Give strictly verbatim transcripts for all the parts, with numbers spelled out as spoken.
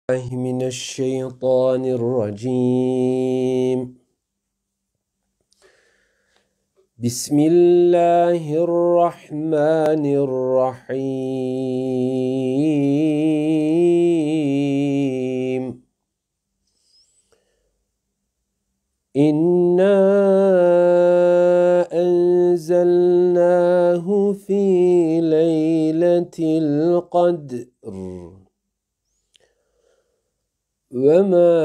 الله من الشيطان الرجيم بسم الله الرحمن الرحيم إنا أنزلناه في ليلة القدر وما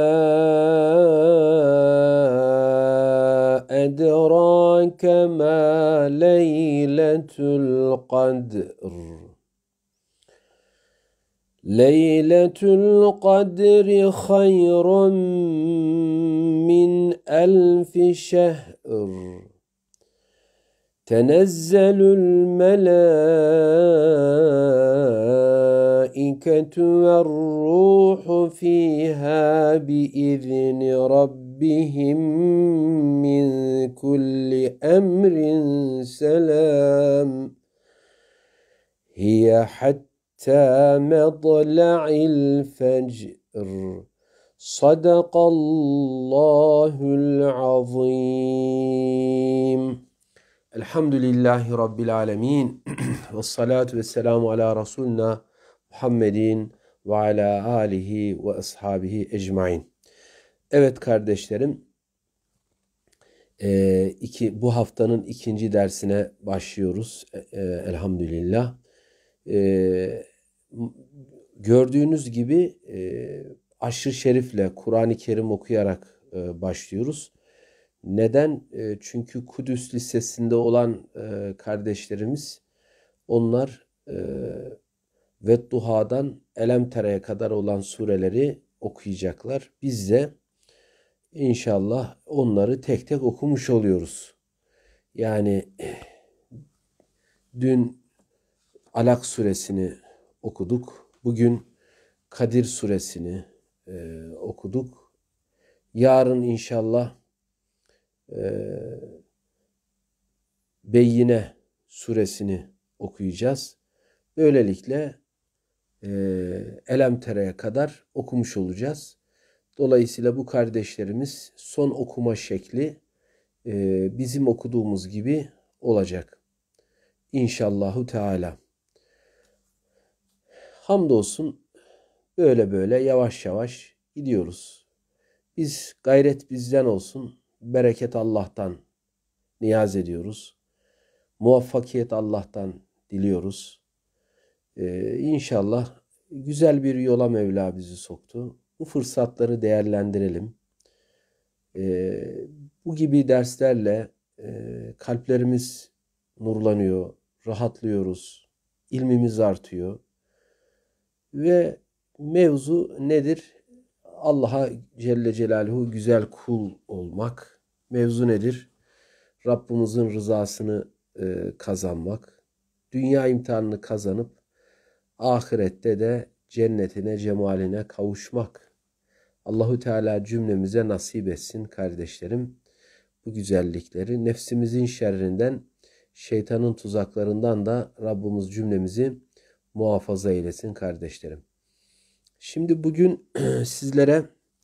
أدراك ما ليلة القدر ليلة القدر خير من ألف شهر تنزل الملائكة والروح فيها بإذن ربهم من كل أمر سلام هي حتى مطلع الفجر صدق الله العظيم. Elhamdülillahi Rabbil alemin. Ve salatu ve selamu ala Resulina Muhammedin ve ala alihi ve ashabihi ecmain. Evet kardeşlerim, e, iki, bu haftanın ikinci dersine başlıyoruz. E, elhamdülillah. E, gördüğünüz gibi e, aşr-ı şerifle Kur'an-ı Kerim okuyarak e, başlıyoruz. Neden? E, çünkü Kudüs Lisesi'nde olan e, kardeşlerimiz, onlar e, Vedduha'dan Elemtere'ye kadar olan sureleri okuyacaklar. Biz de inşallah onları tek tek okumuş oluyoruz. Yani dün Alak suresini okuduk. Bugün Kadir suresini e, okuduk. Yarın inşallah e, Beyyine suresini okuyacağız. Böylelikle e, Elemtere'ye kadar okumuş olacağız. Dolayısıyla bu kardeşlerimiz son okuma şekli e, bizim okuduğumuz gibi olacak. İnşallahu Teala. Hamdolsun böyle böyle yavaş yavaş gidiyoruz. Biz gayret bizden olsun, bereket Allah'tan niyaz ediyoruz. Muvaffakiyet Allah'tan diliyoruz. Ee, İnşallah güzel bir yola Mevla bizi soktu. Bu fırsatları değerlendirelim. Ee, bu gibi derslerle e, kalplerimiz nurlanıyor, rahatlıyoruz, ilmimiz artıyor. Ve mevzu nedir? Allah'a Celle Celaluhu güzel kul olmak. Mevzu nedir? Rabbimizin rızasını e, kazanmak. Dünya imtihanını kazanıp ahirette de cennetine, cemaline kavuşmak. Allahu Teala cümlemize nasip etsin kardeşlerim. Bu güzellikleri nefsimizin şerrinden, şeytanın tuzaklarından da Rabbimiz cümlemizi muhafaza eylesin kardeşlerim. Şimdi bugün sizlere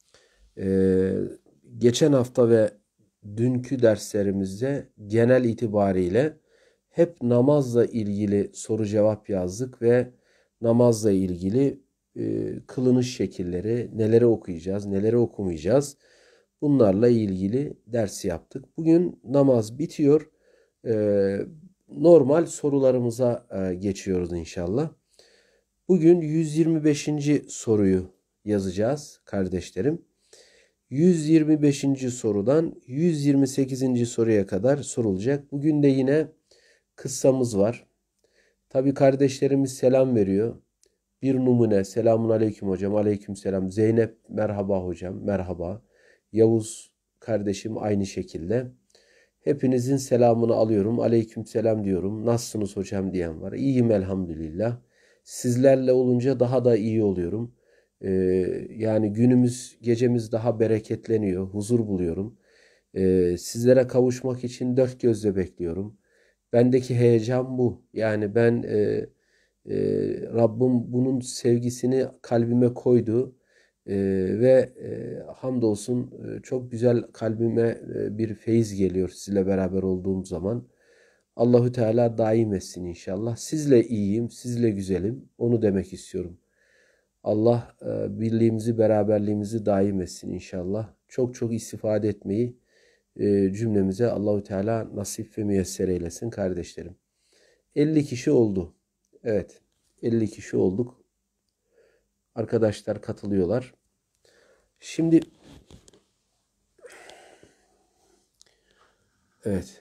e, geçen hafta ve dünkü derslerimizde genel itibariyle hep namazla ilgili soru cevap yazdık ve namazla ilgili e, kılınış şekilleri, neleri okuyacağız, neleri okumayacağız, bunlarla ilgili ders yaptık. Bugün namaz bitiyor. E, normal sorularımıza e, geçiyoruz inşallah. Bugün yüz yirmi beşinci soruyu yazacağız kardeşlerim. yüz yirmi beşinci sorudan yüz yirmi sekizinci soruya kadar sorulacak. Bugün de yine kıssamız var. Tabi kardeşlerimiz selam veriyor. Bir numune, selamun aleyküm hocam, aleyküm selam. Zeynep merhaba hocam, merhaba. Yavuz kardeşim aynı şekilde. Hepinizin selamını alıyorum, aleyküm selam diyorum. Nasılsınız hocam diyen var. İyiyim elhamdülillah. Sizlerle olunca daha da iyi oluyorum. Ee, yani günümüz, gecemiz daha bereketleniyor, huzur buluyorum. Ee, sizlere kavuşmak için dört gözle bekliyorum. Bendeki heyecan bu. Yani ben e, e, Rabbim bunun sevgisini kalbime koydu. E, ve e, hamdolsun e, çok güzel kalbime e, bir feyiz geliyor sizinle beraber olduğum zaman. Allahü Teala daim etsin inşallah. Sizle iyiyim, sizle güzelim. Onu demek istiyorum. Allah e, birliğimizi, beraberliğimizi daim etsin inşallah. Çok çok istifade etmeyi e, cümlemize Allahü Teala nasip ve müyesser eylesin kardeşlerim. elli kişi oldu. Evet, elli kişi olduk. Arkadaşlar katılıyorlar. Şimdi evet.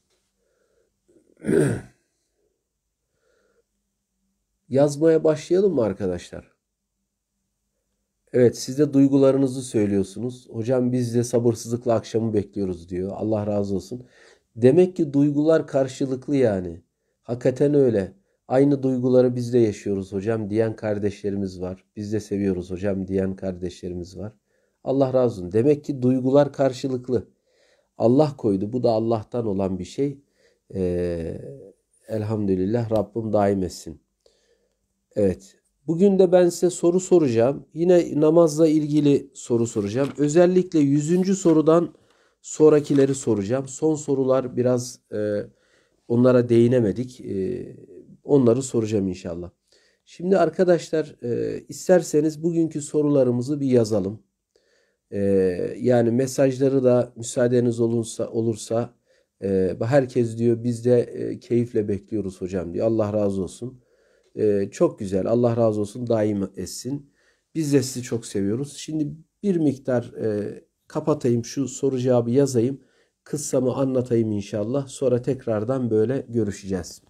Yazmaya başlayalım mı arkadaşlar? Evet, siz de duygularınızı söylüyorsunuz. Hocam biz de sabırsızlıkla akşamı bekliyoruz diyor. Allah razı olsun. Demek ki duygular karşılıklı yani. Hakikaten öyle. Aynı duyguları biz de yaşıyoruz hocam diyen kardeşlerimiz var. Biz de seviyoruz hocam diyen kardeşlerimiz var. Allah razı olsun. Demek ki duygular karşılıklı. Allah koydu. Bu da Allah'tan olan bir şey. Ee, elhamdülillah Rabbim daim etsin. Evet. Bugün de ben size soru soracağım. Yine namazla ilgili soru soracağım. Özellikle yüzüncü sorudan sonrakileri soracağım. Son sorular biraz e, onlara değinemedik. E, onları soracağım inşallah. Şimdi arkadaşlar e, isterseniz bugünkü sorularımızı bir yazalım. E, yani mesajları da müsaadeniz olursa, olursa e, herkes diyor biz de e, keyifle bekliyoruz hocam diyor. Allah razı olsun. Ee, çok güzel. Allah razı olsun. Daim etsin. Biz de sizi çok seviyoruz. Şimdi bir miktar e, kapatayım. Şu soru cevabı yazayım. Kıssamı anlatayım inşallah. Sonra tekrardan böyle görüşeceğiz.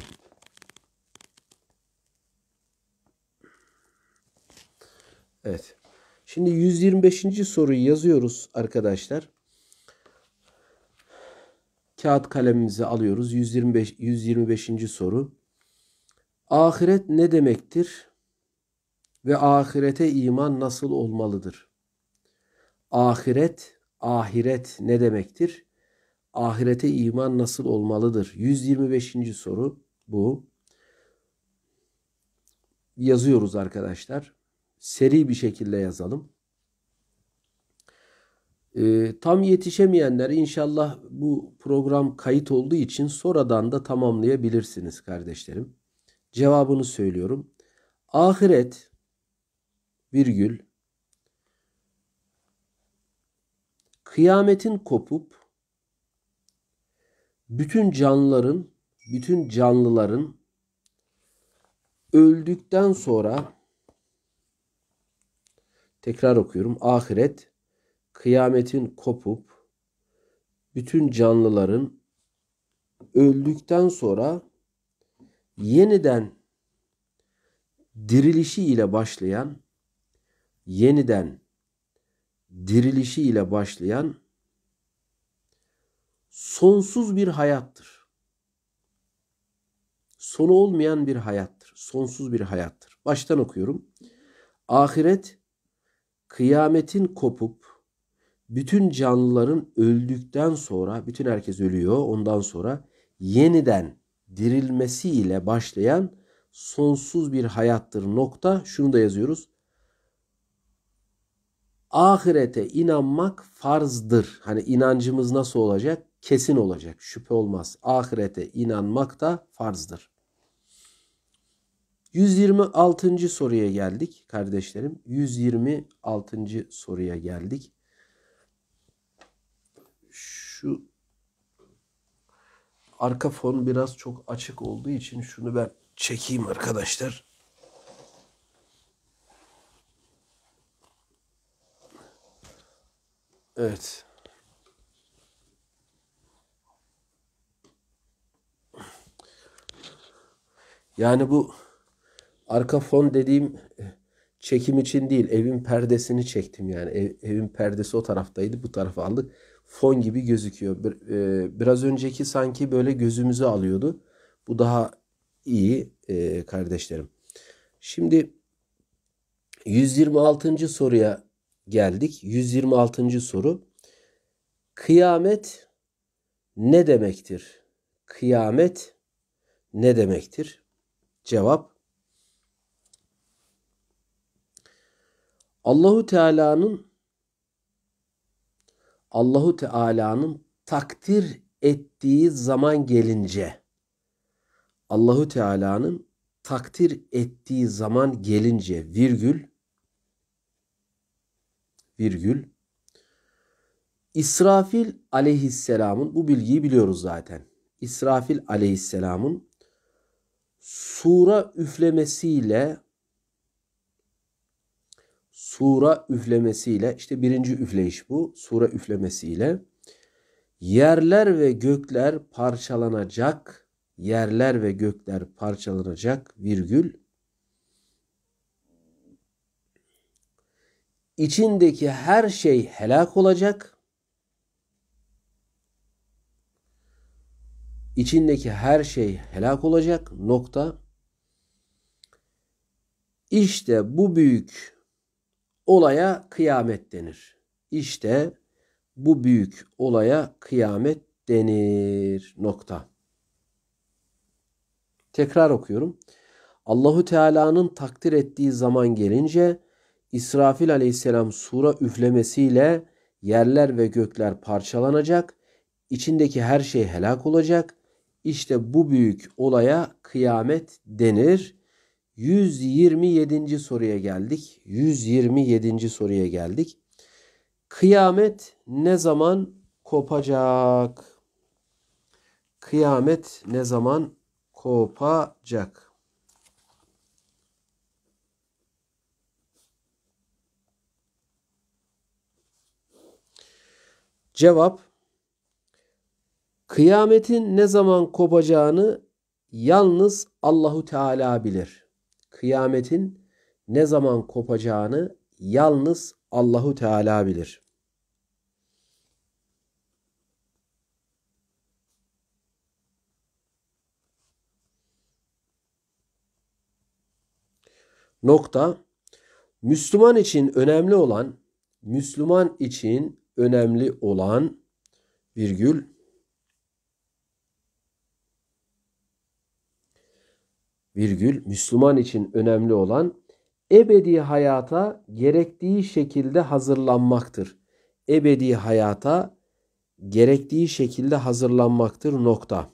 Evet. Şimdi yüz yirmi beşinci soruyu yazıyoruz arkadaşlar. Kağıt kalemimizi alıyoruz. yüz yirmi beş, yüz yirmi beşinci soru. Ahiret ne demektir? Ve ahirete iman nasıl olmalıdır? Ahiret, ahiret ne demektir? Ahirete iman nasıl olmalıdır? yüz yirmi beşinci soru bu. Yazıyoruz arkadaşlar. Seri bir şekilde yazalım. Ee, tam yetişemeyenler inşallah bu program kayıt olduğu için sonradan da tamamlayabilirsiniz kardeşlerim. Cevabını söylüyorum. Ahiret virgül kıyametin kopup bütün canlıların, bütün canlıların öldükten sonra tekrar okuyorum. Ahiret kıyametin kopup bütün canlıların öldükten sonra yeniden dirilişi ile başlayan yeniden dirilişi ile başlayan sonsuz bir hayattır. Sonu olmayan bir hayattır. Sonsuz bir hayattır. Baştan okuyorum. Ahiret kıyametin kopup bütün canlıların öldükten sonra, bütün herkes ölüyor, ondan sonra yeniden dirilmesiyle başlayan sonsuz bir hayattır. Nokta. Şunu da yazıyoruz. Ahirete inanmak farzdır. Hani inancımız nasıl olacak? Kesin olacak. Şüphe olmaz. Ahirete inanmak da farzdır. yüz yirmi altıncı soruya geldik kardeşlerim. yüz yirmi altıncı soruya geldik. Şu arka fon biraz çok açık olduğu için şunu ben çekeyim arkadaşlar. Evet. Yani bu arka fon dediğim çekim için değil, evin perdesini çektim yani. Ev, evin perdesi o taraftaydı, bu tarafa aldık. Fon gibi gözüküyor. Bir, e, biraz önceki sanki böyle gözümüzü alıyordu. Bu daha iyi e, kardeşlerim. Şimdi yüz yirmi altıncı soruya geldik. yüz yirmi altıncı soru. Kıyamet ne demektir? Kıyamet ne demektir? Cevap: Allahu Teala'nın Allahu Teala'nın takdir ettiği zaman gelince Allahu Teala'nın takdir ettiği zaman gelince virgül virgül İsrafil aleyhisselamın, bu bilgiyi biliyoruz zaten. İsrafil aleyhisselamın sura üflemesiyle sura üflemesiyle işte birinci üfleyiş bu. Sura üflemesiyle yerler ve gökler parçalanacak. Yerler ve gökler parçalanacak virgül. İçindeki her şey helak olacak. İçindeki her şey helak olacak. Nokta. İşte bu büyük olaya kıyamet denir. İşte bu büyük olaya kıyamet denir. Nokta. Tekrar okuyorum. Allahu Teala'nın takdir ettiği zaman gelince İsrafil aleyhisselam sura üflemesiyle yerler ve gökler parçalanacak. İçindeki her şey helak olacak. İşte bu büyük olaya kıyamet denir. yüz yirmi yedinci soruya geldik. yüz yirmi yedinci soruya geldik. Kıyamet ne zaman kopacak? Kıyamet ne zaman kopacak? Cevap: kıyametin ne zaman kopacağını yalnız Allahu Teala bilir. Kıyametin ne zaman kopacağını yalnız Allahu Teala bilir. Nokta. Müslüman için önemli olan, Müslüman için önemli olan virgül virgül Müslüman için önemli olan ebedi hayata gerektiği şekilde hazırlanmaktır. Ebedi hayata gerektiği şekilde hazırlanmaktır. Nokta.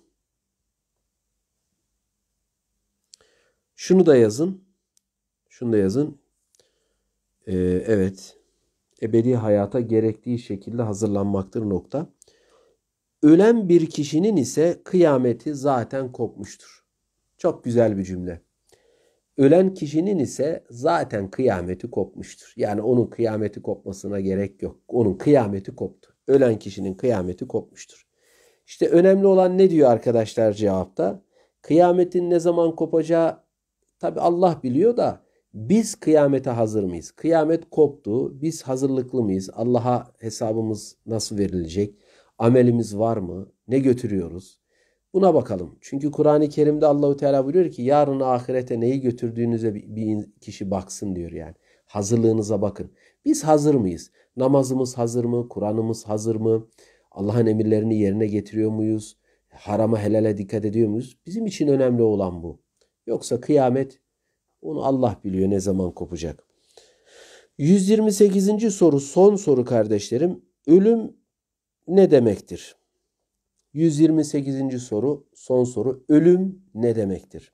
Şunu da yazın. Şunu da yazın. Ee, evet. Ebedi hayata gerektiği şekilde hazırlanmaktır. Nokta. Ölen bir kişinin ise kıyameti zaten kopmuştur. Çok güzel bir cümle. Ölen kişinin ise zaten kıyameti kopmuştur. Yani onun kıyameti kopmasına gerek yok. Onun kıyameti koptu. Ölen kişinin kıyameti kopmuştur. İşte önemli olan ne diyor arkadaşlar cevapta? Kıyametin ne zaman kopacağı tabi Allah biliyor da biz kıyamete hazır mıyız? Kıyamet koptu. Biz hazırlıklı mıyız? Allah'a hesabımız nasıl verilecek? Amelimiz var mı? Ne götürüyoruz? Buna bakalım. Çünkü Kur'an-ı Kerim'de Allahu Teala buyuruyor ki yarın ahirete neyi götürdüğünüze bir kişi baksın diyor yani. Hazırlığınıza bakın. Biz hazır mıyız? Namazımız hazır mı? Kur'an'ımız hazır mı? Allah'ın emirlerini yerine getiriyor muyuz? Harama helale dikkat ediyor muyuz? Bizim için önemli olan bu. Yoksa kıyamet onu Allah biliyor ne zaman kopacak. yüz yirmi sekizinci soru son soru kardeşlerim. Ölüm ne demektir? yüz yirmi sekizinci soru son soru. Ölüm ne demektir?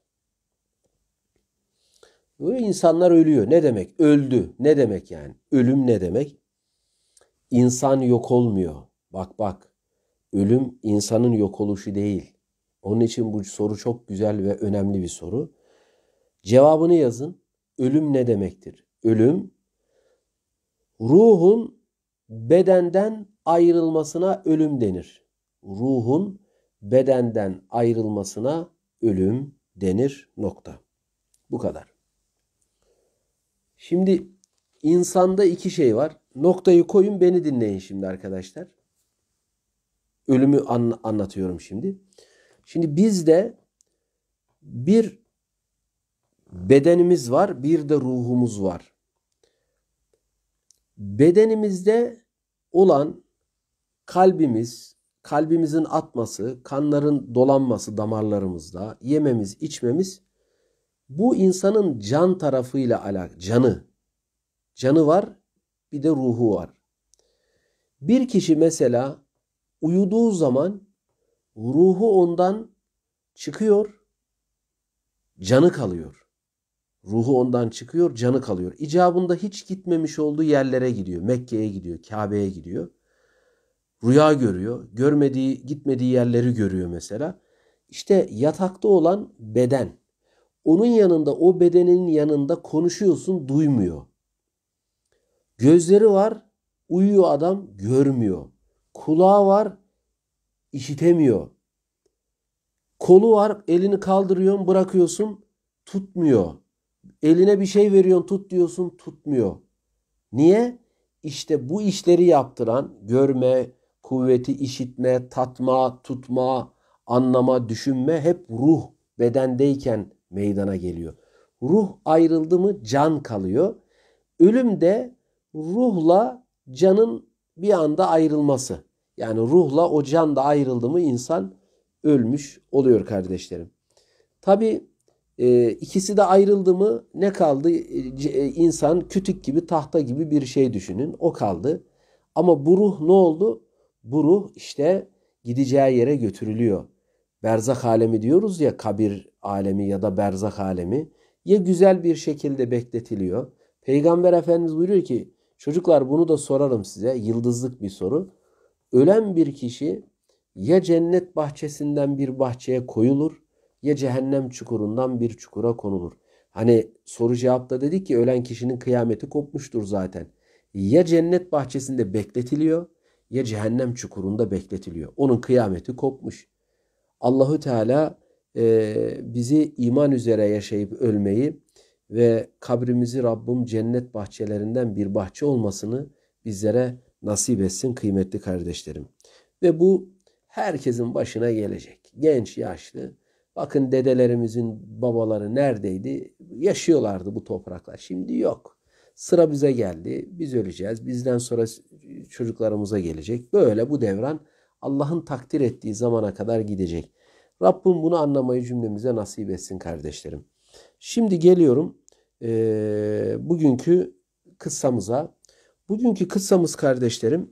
Böyle insanlar ölüyor. Ne demek? Öldü. Ne demek yani? Ölüm ne demek? İnsan yok olmuyor. Bak bak. Ölüm insanın yok oluşu değil. Onun için bu soru çok güzel ve önemli bir soru. Cevabını yazın. Ölüm ne demektir? Ölüm ruhun bedenden ayrılmasına ölüm denir. Ruhun bedenden ayrılmasına ölüm denir. Nokta. Bu kadar. Şimdi insanda iki şey var. Noktayı koyun, beni dinleyin şimdi arkadaşlar. Ölümü an- anlatıyorum şimdi. Şimdi bizde bir bedenimiz var, bir de ruhumuz var. Bedenimizde olan kalbimiz, kalbimizin atması, kanların dolanması damarlarımızda, yememiz, içmemiz bu insanın can tarafıyla alakalı, canı. Canı var, bir de ruhu var. Bir kişi mesela uyuduğu zaman ruhu ondan çıkıyor, canı kalıyor. Ruhu ondan çıkıyor, canı kalıyor. İcabında hiç gitmemiş olduğu yerlere gidiyor. Mekke'ye gidiyor, Kabe'ye gidiyor. Rüya görüyor. Görmediği, gitmediği yerleri görüyor mesela. İşte yatakta olan beden. Onun yanında, o bedenin yanında konuşuyorsun, duymuyor. Gözleri var, uyuyor adam, görmüyor. Kulağı var, işitemiyor. Kolu var, elini kaldırıyorsun, bırakıyorsun, tutmuyor. Eline bir şey veriyorsun, tut diyorsun, tutmuyor. Niye? İşte bu işleri yaptıran görme, kuvveti, işitme, tatma, tutma, anlama, düşünme hep ruh bedendeyken meydana geliyor. Ruh ayrıldı mı can kalıyor. Ölüm de ruhla canın bir anda ayrılması. Yani ruhla o can da ayrıldı mı insan ölmüş oluyor kardeşlerim. Tabii e, ikisi de ayrıldı mı ne kaldı? E, insan kütük gibi, tahta gibi bir şey düşünün. O kaldı. Ama bu ruh ne oldu? Bu ruh işte gideceği yere götürülüyor. Berzak alemi diyoruz ya, kabir alemi ya da berzak alemi. Ya güzel bir şekilde bekletiliyor. Peygamber Efendimiz buyuruyor ki, çocuklar bunu da sorarım size, yıldızlık bir soru. Ölen bir kişi ya cennet bahçesinden bir bahçeye koyulur, ya cehennem çukurundan bir çukura konulur. Hani soru cevapta dedik ki ölen kişinin kıyameti kopmuştur zaten. Ya cennet bahçesinde bekletiliyor, ya cehennem çukurunda bekletiliyor. Onun kıyameti kopmuş. Allahü Teala e, bizi iman üzere yaşayıp ölmeyi ve kabrimizi Rabbim cennet bahçelerinden bir bahçe olmasını bizlere nasip etsin kıymetli kardeşlerim. Ve bu herkesin başına gelecek. Genç, yaşlı. Bakın dedelerimizin babaları neredeydi? Yaşıyorlardı bu topraklar. Şimdi yok. Sıra bize geldi. Biz öleceğiz. Bizden sonra çocuklarımıza gelecek. Böyle bu devran Allah'ın takdir ettiği zamana kadar gidecek. Rabbim bunu anlamayı cümlemize nasip etsin kardeşlerim. Şimdi geliyorum e, bugünkü kıssamıza. Bugünkü kıssamız kardeşlerim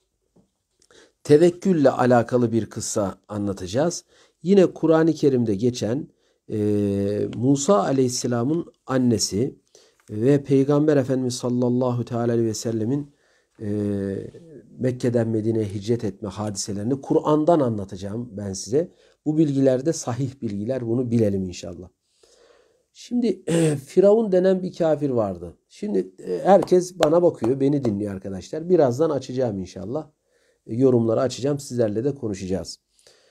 tevekkülle alakalı bir kıssa anlatacağız. Yine Kur'an-ı Kerim'de geçen e, Musa Aleyhisselam'ın annesi ve Peygamber Efendimiz sallallahu teala aleyhi ve sellemin e, Mekke'den Medine'ye hicret etme hadiselerini Kur'an'dan anlatacağım ben size. Bu bilgiler de sahih bilgiler, bunu bilelim inşallah. Şimdi e, Firavun denen bir kafir vardı. Şimdi e, herkes bana bakıyor, beni dinliyor arkadaşlar. Birazdan açacağım inşallah. E, yorumları açacağım, sizlerle de konuşacağız.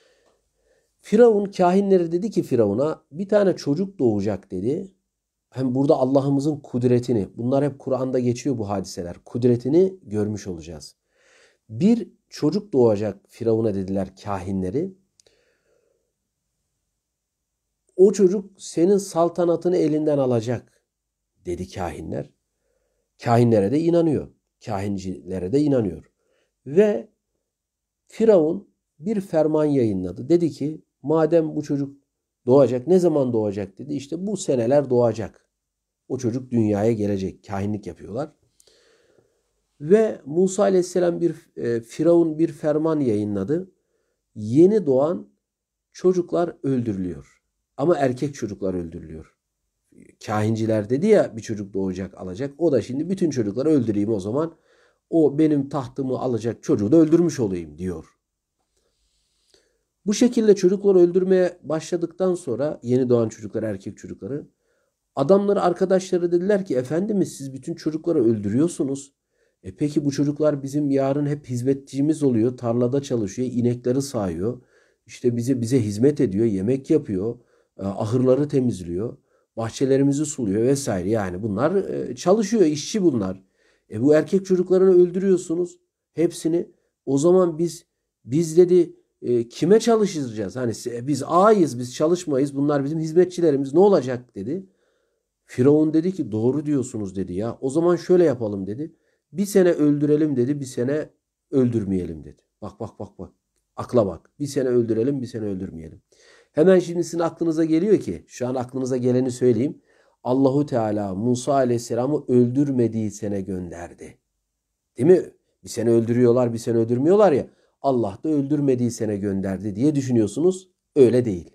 Firavun kahinleri dedi ki Firavun'a bir tane çocuk doğacak dedi. Hem burada Allah'ımızın kudretini, bunlar hep Kur'an'da geçiyor bu hadiseler. Kudretini görmüş olacağız. Bir çocuk doğacak Firavun'a dediler kahinleri. O çocuk senin saltanatını elinden alacak dedi kahinler. Kahinlere de inanıyor. Kahincilere de inanıyor. Ve Firavun bir ferman yayınladı. Dedi ki madem bu çocuk doğacak, ne zaman doğacak dedi. İşte bu seneler doğacak. O çocuk dünyaya gelecek. Kahinlik yapıyorlar. Ve Musa Aleyhisselam bir e, Firavun bir ferman yayınladı. Yeni doğan çocuklar öldürülüyor. Ama erkek çocuklar öldürülüyor. Kahinciler dedi ya bir çocuk doğacak alacak. O da şimdi bütün çocukları öldüreyim o zaman. O benim tahtımı alacak çocuğu da öldürmüş olayım diyor. Bu şekilde çocukları öldürmeye başladıktan sonra yeni doğan çocuklar, erkek çocukları, adamları, arkadaşları dediler ki efendimiz siz bütün çocukları öldürüyorsunuz. E peki bu çocuklar bizim yarın hep hizmetçimiz oluyor. Tarlada çalışıyor, inekleri sağıyor. İşte bize bize hizmet ediyor, yemek yapıyor, ahırları temizliyor, bahçelerimizi suluyor vesaire. Yani bunlar çalışıyor, işçi bunlar. E bu erkek çocuklarını öldürüyorsunuz hepsini. O zaman biz biz dedi e, kime çalışacağız? Hani biz ağayız, biz çalışmayız. Bunlar bizim hizmetçilerimiz. Ne olacak dedi. Firavun dedi ki doğru diyorsunuz dedi ya. O zaman şöyle yapalım dedi. Bir sene öldürelim dedi, bir sene öldürmeyelim dedi. Bak bak bak bak. Akla bak. Bir sene öldürelim, bir sene öldürmeyelim. Hemen şimdi sizin aklınıza geliyor ki, şu an aklınıza geleni söyleyeyim. Allahu Teala Musa Aleyhisselam'ı öldürmediği sene gönderdi. Değil mi? Bir sene öldürüyorlar, bir sene öldürmüyorlar ya. Allah da öldürmediği sene gönderdi diye düşünüyorsunuz. Öyle değil.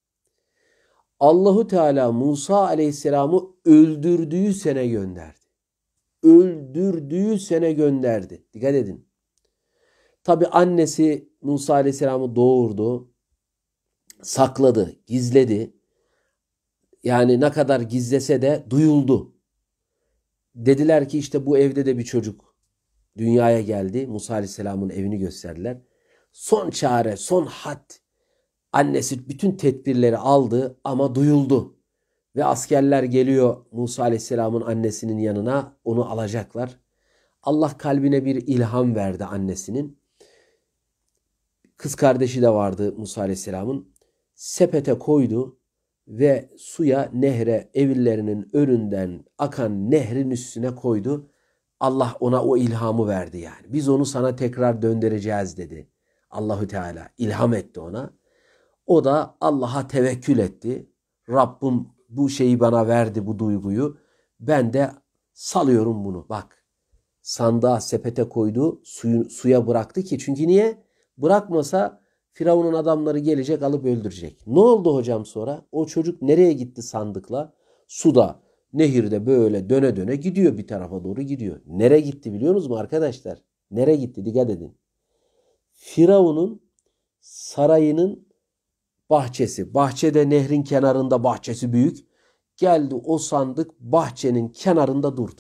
Allahu Teala Musa Aleyhisselam'ı öldürdüğü sene gönderdi. Öldürdüğü sene gönderdi. Dikkat edin. Tabi annesi Musa Aleyhisselam'ı doğurdu. Sakladı, gizledi. Yani ne kadar gizlese de duyuldu. Dediler ki işte bu evde de bir çocuk dünyaya geldi. Musa Aleyhisselam'ın evini gösterdiler. Son çare, son had. Annesi bütün tedbirleri aldı ama duyuldu. Ve askerler geliyor Musa Aleyhisselam'ın annesinin yanına. Onu alacaklar. Allah kalbine bir ilham verdi annesinin. Kız kardeşi de vardı Musa Aleyhisselam'ın. Sepete koydu ve suya, nehre, evlerinin önünden akan nehrin üstüne koydu. Allah ona o ilhamı verdi yani. Biz onu sana tekrar döndüreceğiz dedi. Allahu Teala ilham etti ona. O da Allah'a tevekkül etti. Rabbim bu şeyi bana verdi, bu duyguyu. Ben de salıyorum bunu. Bak, sandığa, sepete koydu, suyu, suya bıraktı ki. Çünkü niye? Bırakmasa Firavun'un adamları gelecek, alıp öldürecek. Ne oldu hocam sonra? O çocuk nereye gitti sandıkla? Suda, nehirde böyle döne döne gidiyor, bir tarafa doğru gidiyor. Nereye gitti biliyor musunuz mu arkadaşlar? Nereye gitti? Dikkat edin. Firavun'un sarayının bahçesi. Bahçede, nehrin kenarında, bahçesi büyük. Geldi o sandık bahçenin kenarında durdu.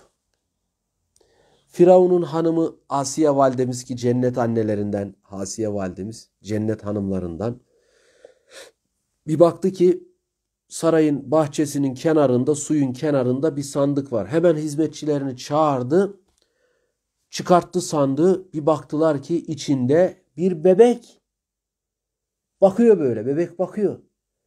Firavun'un hanımı Asiye validemiz, ki cennet annelerinden, Asiye validemiz cennet hanımlarından, bir baktı ki sarayın bahçesinin kenarında, suyun kenarında bir sandık var. Hemen hizmetçilerini çağırdı. Çıkarttı sandığı. Bir baktılar ki içinde bir bebek. Bakıyor böyle. Bebek bakıyor.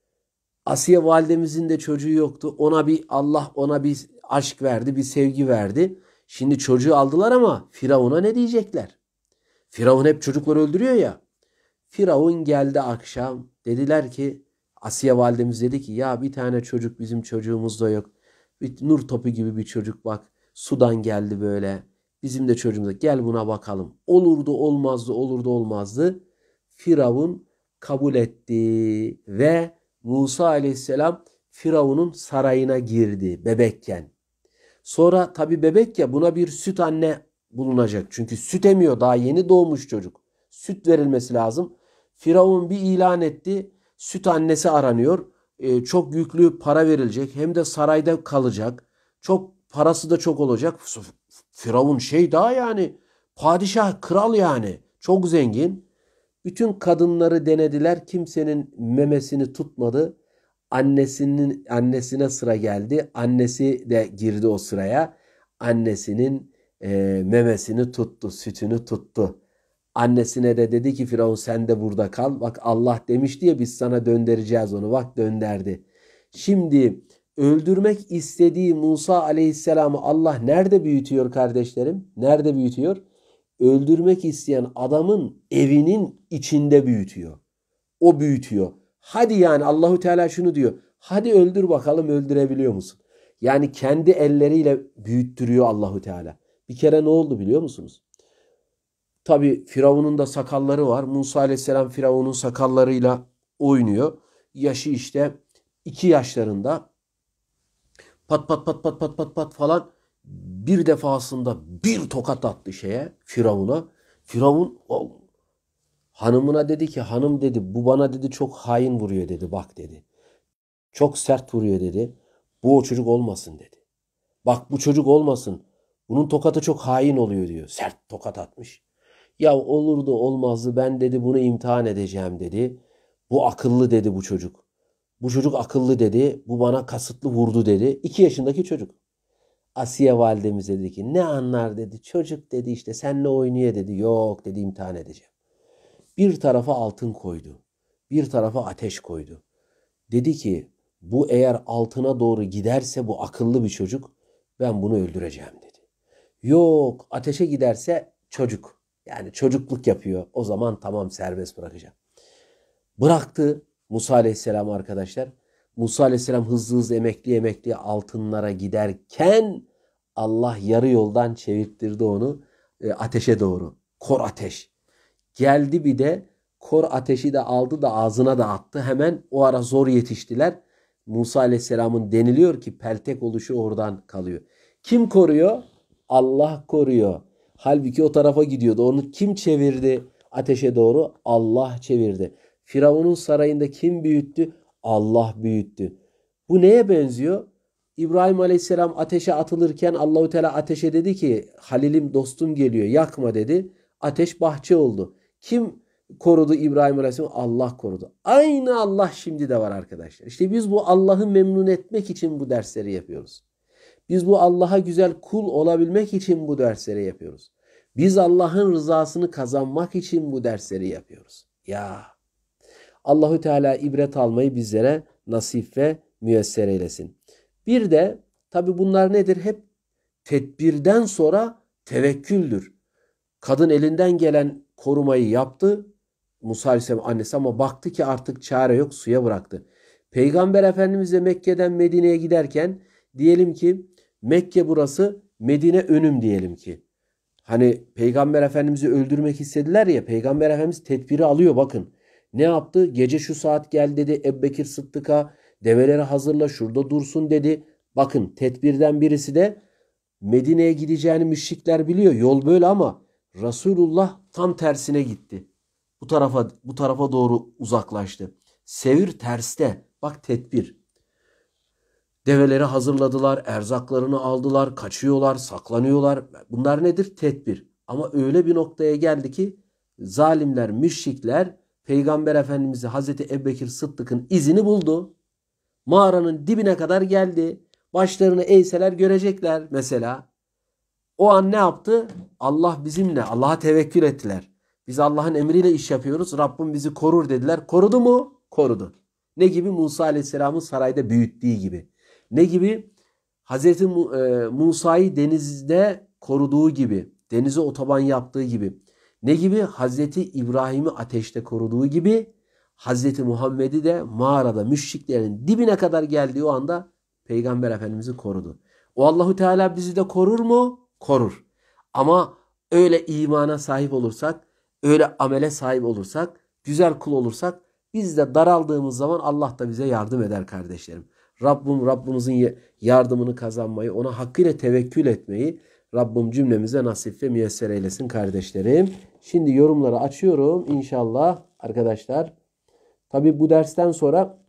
Asiye validemizin de çocuğu yoktu. Ona bir Allah ona bir aşk verdi, bir sevgi verdi. Şimdi çocuğu aldılar ama Firavun'a ne diyecekler? Firavun hep çocukları öldürüyor ya. Firavun geldi akşam. Dediler ki, Asiye validemiz dedi ki, ya bir tane çocuk bizim çocuğumuzda yok. Bir nur topu gibi bir çocuk bak. Sudan geldi böyle. Bizim de çocuğumuzda. Gel buna bakalım. Olurdu olmazdı, olurdu olmazdı. Firavun kabul etti ve Musa aleyhisselam Firavun'un sarayına girdi bebekken. Sonra tabi bebek ya, buna bir süt anne bulunacak. Çünkü süt emiyor, daha yeni doğmuş çocuk. Süt verilmesi lazım. Firavun bir ilan etti. Süt annesi aranıyor. Ee, çok yüklü para verilecek. Hem de sarayda kalacak. Çok parası da çok olacak. Firavun şey daha yani padişah, kral yani. Çok zengin. Bütün kadınları denediler. Kimsenin memesini tutmadı. Annesinin annesine sıra geldi. Annesi de girdi o sıraya. Annesinin e, memesini tuttu, sütünü tuttu. Annesine de dedi ki Firavun, sen de burada kal. Bak Allah demişti ya, biz sana döndüreceğiz onu. Bak dönderdi. Şimdi öldürmek istediği Musa aleyhisselamı Allah nerede büyütüyor kardeşlerim? Nerede büyütüyor? Öldürmek isteyen adamın evinin içinde büyütüyor. O büyütüyor. Hadi yani Allahu Teala şunu diyor. Hadi öldür bakalım, öldürebiliyor musun? Yani kendi elleriyle büyüttürüyor Allahu Teala. Bir kere ne oldu biliyor musunuz? Tabi Firavun'un da sakalları var. Musa Aleyhisselam Firavun'un sakallarıyla oynuyor. Yaşı işte iki yaşlarında. Pat pat pat pat pat pat pat falan. Bir defasında bir tokat attı şeye, Firavun'a. Firavun o, hanımına dedi ki, hanım dedi, bu bana dedi çok hain vuruyor dedi, bak dedi. Çok sert vuruyor dedi. Bu o çocuk olmasın dedi. Bak bu çocuk olmasın. Bunun tokatı çok hain oluyor diyor. Sert tokat atmış. Ya olurdu olmazdı, ben dedi bunu imtihan edeceğim dedi. Bu akıllı dedi bu çocuk. Bu çocuk akıllı dedi. Bu bana kasıtlı vurdu dedi. İki yaşındaki çocuk. Asiye validemiz dedi ki, ne anlar dedi. Çocuk dedi, işte seninle oynuyor dedi. Yok dedi, imtihan edeceğim. Bir tarafa altın koydu. Bir tarafa ateş koydu. Dedi ki, bu eğer altına doğru giderse bu akıllı bir çocuk, ben bunu öldüreceğim dedi. Yok, ateşe giderse çocuk. Yani çocukluk yapıyor. O zaman tamam, serbest bırakacağım. Bıraktı Musa Aleyhisselam arkadaşlar. Musa Aleyhisselam hızlı hızlı emekli emekli altınlara giderken Allah yarı yoldan çevirttirdi onu e, ateşe doğru. Kor ateş. Geldi bir de kor ateşi de aldı da ağzına da attı. Hemen o ara zor yetiştiler. Musa Aleyhisselam'ın deniliyor ki peltek oluşu oradan kalıyor. Kim koruyor? Allah koruyor. Halbuki o tarafa gidiyordu. Onu kim çevirdi ateşe doğru? Allah çevirdi. Firavun'un sarayında kim büyüttü? Allah büyüttü. Bu neye benziyor? İbrahim Aleyhisselam ateşe atılırken Allahu Teala ateşe dedi ki Halilim dostum geliyor yakma dedi. Ateş bahçe oldu. Kim korudu İbrahim Aleyhisselam? Allah korudu. Aynı Allah şimdi de var arkadaşlar. İşte biz bu Allah'ı memnun etmek için bu dersleri yapıyoruz. Biz bu Allah'a güzel kul olabilmek için bu dersleri yapıyoruz. Biz Allah'ın rızasını kazanmak için bu dersleri yapıyoruz. Ya Allahu Teala ibret almayı bizlere nasip ve müyesser eylesin. Bir de tabi bunlar nedir? Hep tedbirden sonra tevekküldür. Kadın elinden gelen korumayı yaptı. Musa Aleyhisselam annesi ama baktı ki artık çare yok, suya bıraktı. Peygamber Efendimiz de Mekke'den Medine'ye giderken diyelim ki Mekke burası, Medine önüm diyelim ki. Hani Peygamber Efendimiz'i öldürmek istediler ya, Peygamber Efendimiz tedbiri alıyor bakın. Ne yaptı? Gece şu saat gel dedi Ebubekir Sıddık'a, develeri hazırla şurada dursun dedi. Bakın tedbirden birisi de Medine'ye gideceğini müşrikler biliyor. Yol böyle ama Resulullah tam tersine gitti. Bu tarafa bu tarafa doğru uzaklaştı. Sevir terste. Bak tedbir. Develeri hazırladılar, erzaklarını aldılar, kaçıyorlar, saklanıyorlar. Bunlar nedir? Tedbir. Ama öyle bir noktaya geldi ki zalimler, müşrikler Peygamber Efendimiz'i Hazreti Ebubekir Sıddık'ın izini buldu. Mağaranın dibine kadar geldi. Başlarını eğseler görecekler mesela. O an ne yaptı? Allah bizimle. Allah'a tevekkül ettiler. Biz Allah'ın emriyle iş yapıyoruz. Rabbim bizi korur dediler. Korudu mu? Korudu. Ne gibi? Musa Aleyhisselam'ın sarayda büyüttüğü gibi. Ne gibi? Hazreti Musa'yı denizde koruduğu gibi. Denize otoban yaptığı gibi. Ne gibi? Hazreti İbrahim'i ateşte koruduğu gibi Hazreti Muhammed'i de mağarada müşriklerin dibine kadar geldiği o anda Peygamber Efendimiz'i korudu. O Allahu Teala bizi de korur mu? Korur. Ama öyle imana sahip olursak, öyle amele sahip olursak, güzel kul olursak biz de daraldığımız zaman Allah da bize yardım eder kardeşlerim. Rabbim Rabbimizin yardımını kazanmayı, ona hakkıyla tevekkül etmeyi Rabbim cümlemize nasip ve müyesser eylesin kardeşlerim. Şimdi yorumları açıyorum inşallah arkadaşlar. Tabi bu dersten sonra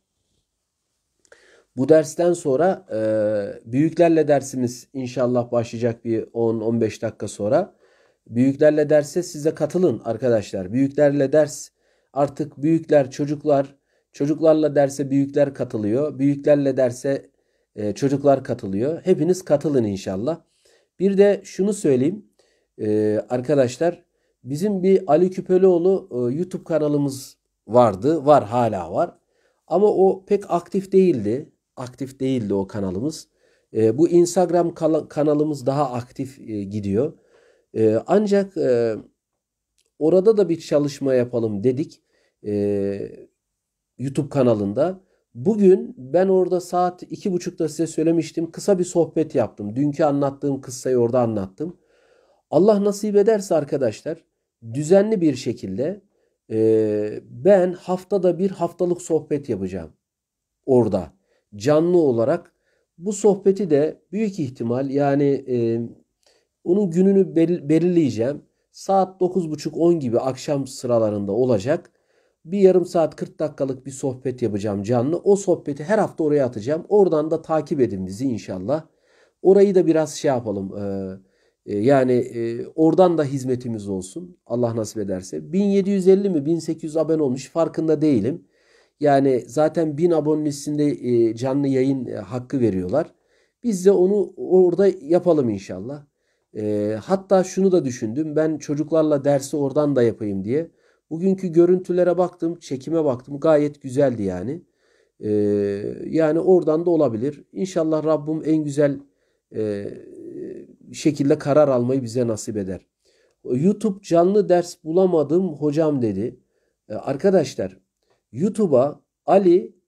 bu dersten sonra e, büyüklerle dersimiz inşallah başlayacak bir on on beş dakika sonra. Büyüklerle derse siz de katılın arkadaşlar. Büyüklerle ders artık büyükler çocuklar, çocuklarla derse büyükler katılıyor. Büyüklerle derse e, çocuklar katılıyor. Hepiniz katılın inşallah. Bir de şunu söyleyeyim e, arkadaşlar. Bizim bir Ali Küpelioğlu e, YouTube kanalımız vardı. Var hala var. Ama o pek aktif değildi. Aktif değildi o kanalımız. E, bu Instagram kanalımız daha aktif e, gidiyor. E, ancak e, orada da bir çalışma yapalım dedik. E, YouTube kanalında. Bugün ben orada saat iki buçukta size söylemiştim. Kısa bir sohbet yaptım. Dünkü anlattığım kıssayı orada anlattım. Allah nasip ederse arkadaşlar düzenli bir şekilde e, ben haftada bir haftalık sohbet yapacağım. Orada canlı olarak. Bu sohbeti de büyük ihtimal yani e, onun gününü belirleyeceğim. Saat dokuz buçuk on gibi akşam sıralarında olacak. Bir yarım saat kırk dakikalık bir sohbet yapacağım canlı. O sohbeti her hafta oraya atacağım. Oradan da takip edin bizi inşallah. Orayı da biraz şey yapalım. Ee, yani e, oradan da hizmetimiz olsun. Allah nasip ederse. bin yedi yüz elli mi bin sekiz yüz abone olmuş farkında değilim. Yani zaten bin abonenin üstünde e, canlı yayın e, hakkı veriyorlar. Biz de onu orada yapalım inşallah. E, hatta şunu da düşündüm. Ben çocuklarla dersi oradan da yapayım diye. Bugünkü görüntülere baktım, çekime baktım. Gayet güzeldi yani. Ee, yani oradan da olabilir. İnşallah Rabbim en güzel e, şekilde karar almayı bize nasip eder. YouTube canlı ders bulamadım hocam dedi. Ee, arkadaşlar YouTube'a Ali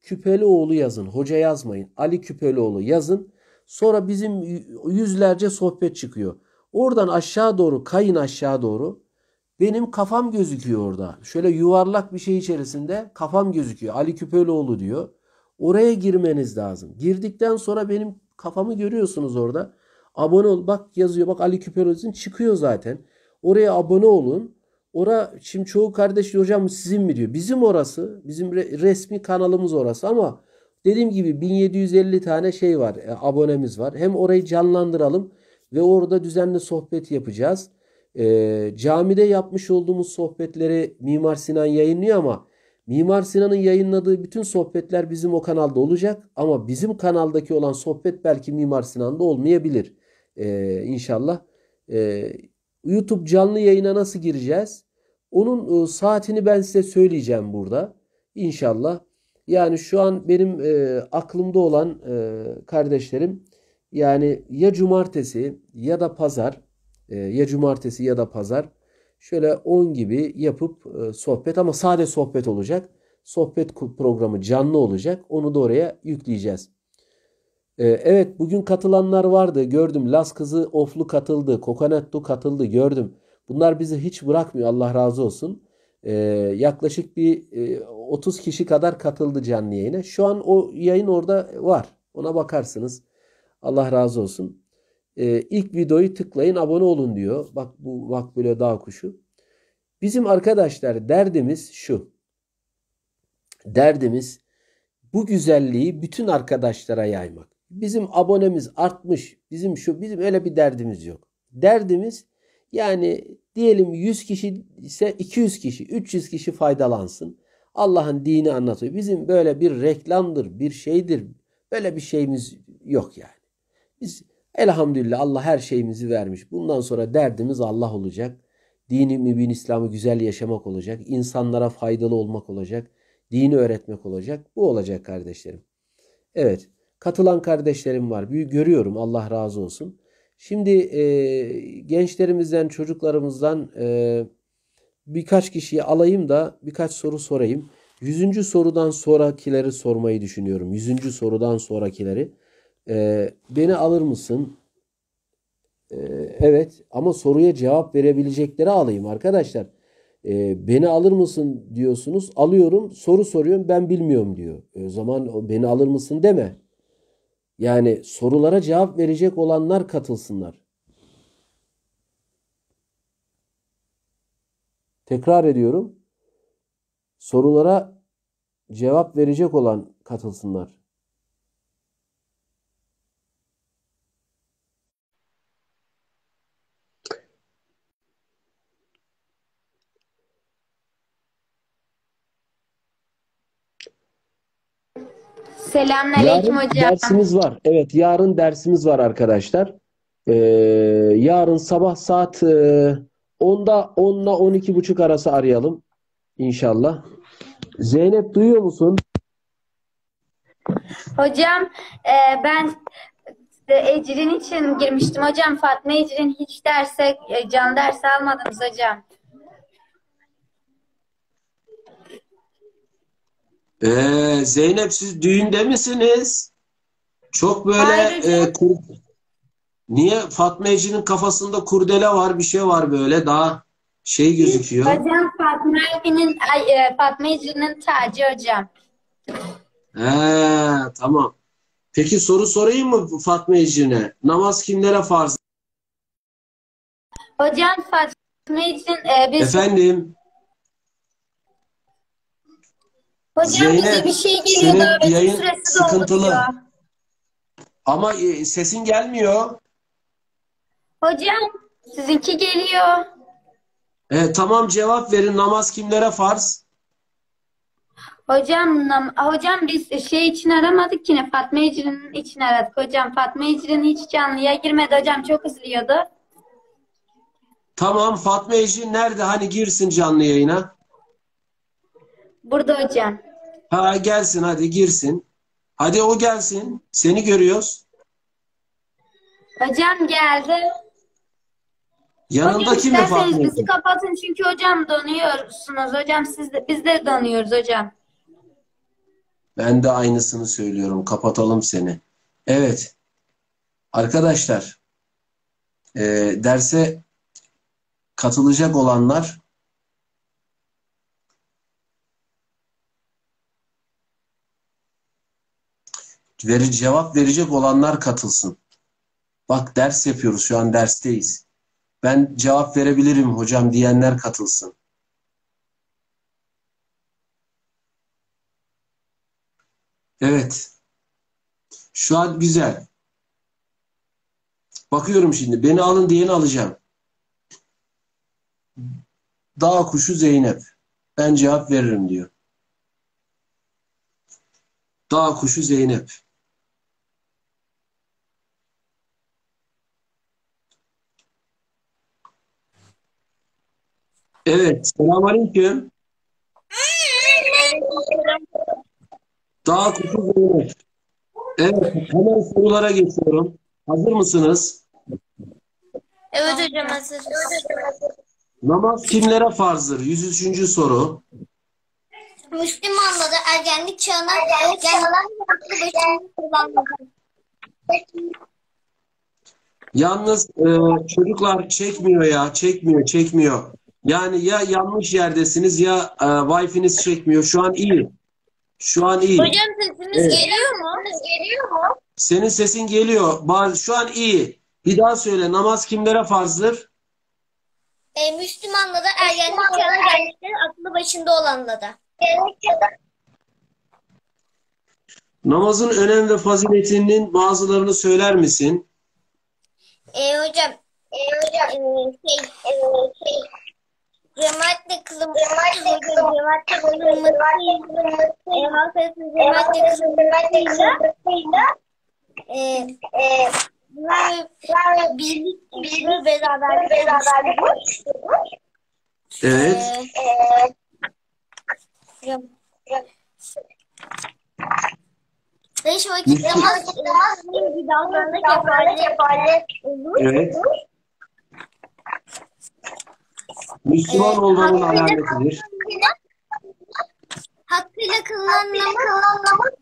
Küpelioğlu yazın. Hoca yazmayın. Ali Küpelioğlu yazın. Sonra bizim yüzlerce sohbet çıkıyor. Oradan aşağı doğru kayın aşağı doğru. Benim kafam gözüküyor orada. Şöyle yuvarlak bir şey içerisinde kafam gözüküyor. Ali Küpelioğlu diyor. Oraya girmeniz lazım. Girdikten sonra benim kafamı görüyorsunuz orada. Abone ol. Bak yazıyor. Bak Ali Küpelioğlu çıkıyor zaten. Oraya abone olun. Ora şimdi çoğu kardeş diyor, hocam sizin mi diyor. Bizim orası. Bizim resmi kanalımız orası ama dediğim gibi bin yedi yüz elli tane şey var. E, abonemiz var. Hem orayı canlandıralım ve orada düzenli sohbet yapacağız. E, camide yapmış olduğumuz sohbetleri Mimar Sinan yayınlıyor ama Mimar Sinan'ın yayınladığı bütün sohbetler bizim o kanalda olacak. Ama bizim kanaldaki olan sohbet belki Mimar Sinan'da olmayabilir. E, inşallah. E, YouTube canlı yayına nasıl gireceğiz? Onun e, saatini ben size söyleyeceğim burada. İnşallah. Yani şu an benim e, aklımda olan e, kardeşlerim yani ya cumartesi ya da pazar e, ya cumartesi ya da pazar şöyle on gibi yapıp e, sohbet ama sade sohbet olacak. Sohbet programı canlı olacak. Onu da oraya yükleyeceğiz. E, evet bugün katılanlar vardı. Gördüm. Las kızı Oflu katıldı. Kokonatlu katıldı. Gördüm. Bunlar bizi hiç bırakmıyor. Allah razı olsun. E, yaklaşık bir e, otuz kişi kadar katıldı canlı yayına. Şu an o yayın orada var. Ona bakarsınız. Allah razı olsun. E, ilk videoyu tıklayın, abone olun diyor. Bak bu Makbule Dağ Kuşu. Bizim arkadaşlar derdimiz şu. Derdimiz bu güzelliği bütün arkadaşlara yaymak. Bizim abonemiz artmış. Bizim şu bizim öyle bir derdimiz yok. Derdimiz yani diyelim yüz kişi ise iki yüz kişi, üç yüz kişi faydalansın. Allah'ın dini anlatıyor. Bizim böyle bir reklamdır, bir şeydir. Böyle bir şeyimiz yok yani. Biz elhamdülillah Allah her şeyimizi vermiş. Bundan sonra derdimiz Allah olacak. Dini mübin İslam'ı güzel yaşamak olacak. İnsanlara faydalı olmak olacak. Dini öğretmek olacak. Bu olacak kardeşlerim. Evet. Katılan kardeşlerim var. Büyük görüyorum. Allah razı olsun. Şimdi e, gençlerimizden, çocuklarımızdan e, birkaç kişiyi alayım da birkaç soru sorayım. Yüzüncü sorudan sonrakileri sormayı düşünüyorum. Yüzüncü sorudan sonrakileri. E, beni alır mısın? E, evet. Ama soruya cevap verebilecekleri alayım arkadaşlar. E, beni alır mısın diyorsunuz. Alıyorum. Soru soruyorum. Ben bilmiyorum diyor. E, o zaman o beni alır mısın deme. Yani sorulara cevap verecek olanlar katılsınlar. Tekrar ediyorum. Sorulara cevap verecek olan katılsınlar. Selamünaleyküm Yarın hocam. dersimiz var. Evet, yarın dersimiz var arkadaşlar. Ee, yarın sabah saat e, onda on ile on iki buçuk arası arayalım inşallah. Zeynep duyuyor musun? Hocam e, ben de Ecrin için girmiştim hocam. Fatma Ecrin hiç derse e, can dersi almadınız hocam. Ee, Zeynep siz düğünde misiniz? Çok böyle Hayır hocam. e, kur- niye Fatma Ece'nin kafasında kurdele var bir şey var böyle daha şey gözüküyor. Hocam Fatma Ecrin'in ay, e, Fatma Ecrin'in tacı hocam. He, tamam. Peki soru sorayım mı Fatma Ece'ne? Namaz kimlere farz? Hocam Fatma Ecrin e, biz Efendim? hocam bize Zeynep, bir şey geliyor, senin davetin yayın süresi doldu sıkıntılı. diyor. Ama e, sesin gelmiyor. Hocam sizinki geliyor. E, tamam cevap verin. Namaz kimlere farz? Hocam nam- hocam biz şey için aramadık yine Fatma Ecrin'in için aradık hocam. Fatma Ecrin hiç canlıya girmedi hocam, çok üzülüyordu. Tamam Fatma Ece nerede? Hani girsin canlı yayına. Burada hocam. Ha gelsin hadi girsin. Hadi o gelsin. Seni görüyoruz. Hocam geldi. Hocam Yanındaki mi isterseniz Fatma bizi Ece? kapatın çünkü hocam donuyorsunuz hocam, siz de, biz de donuyoruz hocam. Ben de aynısını söylüyorum. Kapatalım seni. Evet. Arkadaşlar, e, derse katılacak olanlar veri, cevap verecek olanlar katılsın. Bak ders yapıyoruz. Şu an dersteyiz. Ben cevap verebilirim hocam diyenler katılsın. Evet. Şu an güzel. Bakıyorum şimdi. Beni alın diyeni alacağım. Dağ kuşu Zeynep. Ben cevap veririm diyor. Dağ kuşu Zeynep. Evet. Selamünaleyküm. Dağ kuşu Zeynep. Evet. Hemen sorulara geçiyorum. Hazır mısınız? Evet hocam hazırız. Namaz kimlere farzdır? yüz üçüncü soru. Müslümanları ergenlik çağına ergenlik başında kullanmadı. Yalnız e, çocuklar çekmiyor ya. Çekmiyor, çekmiyor. Yani ya yanlış yerdesiniz ya e, Wi-Fi'niz çekmiyor. Şu an iyi. Şu an iyi. Hocam sesimiz Evet. geliyor mu? Geliyor mu? Senin sesin geliyor. Bazı- Şu an iyi. Bir daha söyle. Namaz kimlere farzdır? E, Müslümanları ergenlik çağına geldikleri aklı başında olanlara. Namazın önem ve faziletinin bazılarını söyler misin? E, hocam, e, hocam e, şey, e, şey, cemaatle kılım, cemaatle kılım, cemaatle kılınmasıyla, e, halk arasında cemaatle kılınmasıyla, e, e, bunlar birlik ve beraberlik oluşturur. Evet. E, e, hocam, beş vakit namaz bir davranışa kefalet olur. Evet. Müslüman Ee, olmanın hakkıyla alametidir. Hakkıyla kılınan namaz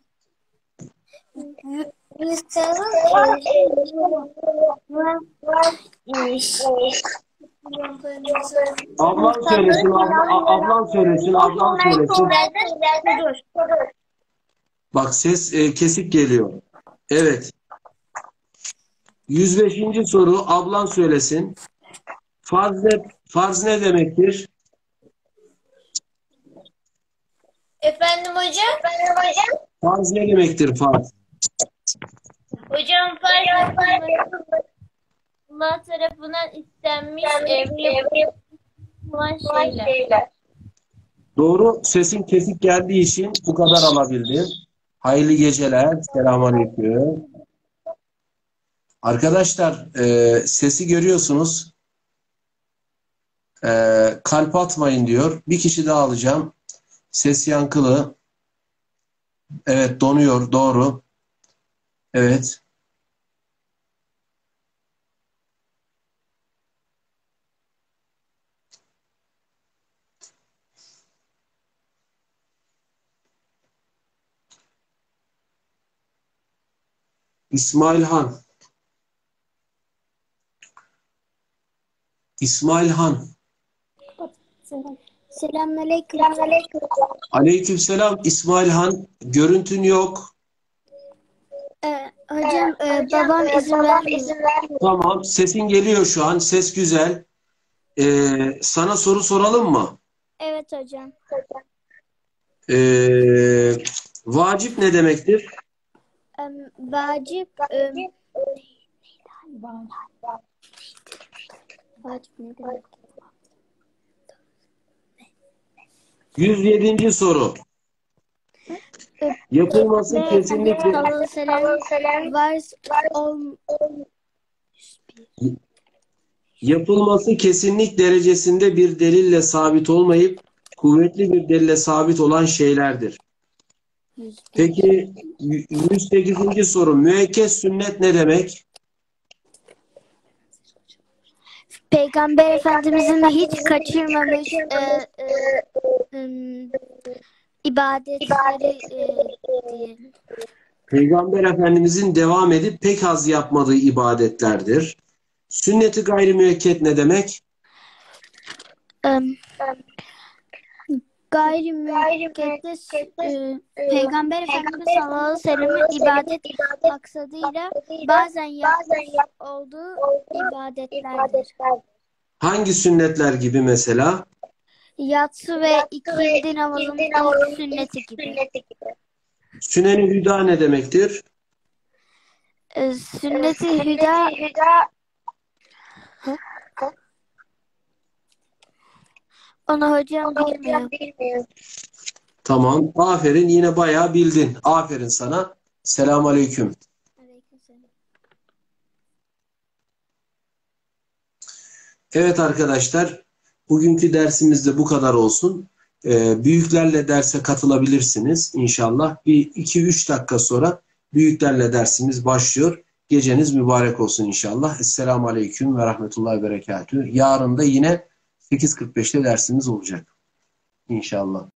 insanın Ablan söylesin, abla, ablan söylesin, ablan söylesin. Bak ses e, kesik geliyor. Evet. yüz beşinci soru ablan söylesin. Farz ne, farz ne demektir? Efendim hocam? Efendim hocam? Farz ne demektir farz? Hocam farz Allah tarafından istenmiş evre olan şeyler. Doğru. Sesin kesik geldiği için bu kadar alabildim. Hayırlı geceler. Selamünaleyküm. Arkadaşlar e, sesi görüyorsunuz. E, kalp atmayın diyor. Bir kişi daha alacağım. Ses yankılı. Evet donuyor. Doğru. Evet. İsmail Han. İsmail Han. Selamünaleyküm. Aleykümselam İsmail Han. Görüntün yok. Ee, hocam, e, babam izin vermiyor. Tamam. Sesin geliyor şu an. Ses güzel. Ee, sana soru soralım mı? Evet hocam. Ee, vacip ne demektir? Em, vacip em, vacip ne demek? yüz yedinci soru. Yapılması Beyefendi kesinlikle sallallahu aleyhi ve sellem var ol, yapılması kesinlik derecesinde bir delille sabit olmayıp kuvvetli bir delille sabit olan şeylerdir. Peki y- yüz sekizinci soru. Müekked sünnet ne demek? Peygamber Efendimizin hiç kaçırmamış e, e, em, ibadetleri e, diyelim. Peygamber Efendimizin devam edip pek az yapmadığı ibadetlerdir. Sünnet-i gayrimüekket ne demek? Em, Gayrimüekkette e, Peygamber Efendimiz sallallahu aleyhi ve sellem'in ibadet maksadıyla bazen yapmış olduğu ibadetlerdir. Hangi sünnetler gibi mesela? Yatsı ve ikindi namazının ilk sünneti gibi. Sünen-i hüda ne demektir? E, Sünnet-i hüda onu hocam bilmiyor. Tamam. Aferin. Yine bayağı bildin. Aferin sana. Selamun aleyküm. Evet arkadaşlar. Bugünkü dersimiz de bu kadar olsun. Ee, büyüklerle derse katılabilirsiniz inşallah. Bir iki üç dakika sonra büyüklerle dersimiz başlıyor. Geceniz mübarek olsun inşallah. Esselamu aleyküm ve rahmetullahi ve berekatühü. Yarın da yine sekiz kırk beşte dersimiz olacak. İnşallah.